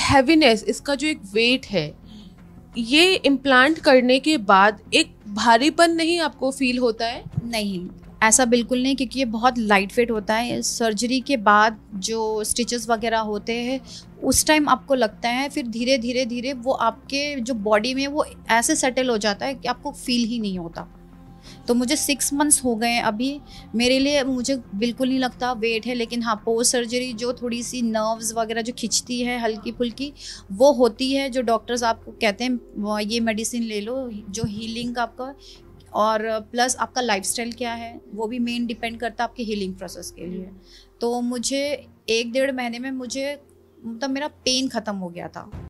Heaviness, इसका जो एक वेट है, ये इम्प्लांट करने के बाद एक भारीपन नहीं आपको फील होता है? नहीं, ऐसा बिल्कुल नहीं, क्योंकि ये बहुत लाइट वेट होता है। सर्जरी के बाद जो स्टिचेस वगैरह होते हैं उस टाइम आपको लगता है, फिर धीरे धीरे धीरे वो आपके जो बॉडी में वो ऐसे सेटल हो जाता है कि आपको फील ही नहीं होता। तो मुझे 6 मंथ्स हो गए हैं अभी, मेरे लिए मुझे बिल्कुल नहीं लगता वेट है। लेकिन हाँ, पोस्ट सर्जरी जो थोड़ी सी नर्व्स वगैरह जो खिंचती है हल्की फुल्की, वो होती है। जो डॉक्टर्स आपको कहते हैं ये मेडिसिन ले लो, जो हीलिंग आपका, और प्लस आपका लाइफस्टाइल क्या है वो भी मेन डिपेंड करता है आपके हीलिंग प्रोसेस के लिए। तो मुझे 1-1.5 महीने में मुझे मतलब मेरा पेन ख़त्म हो गया था।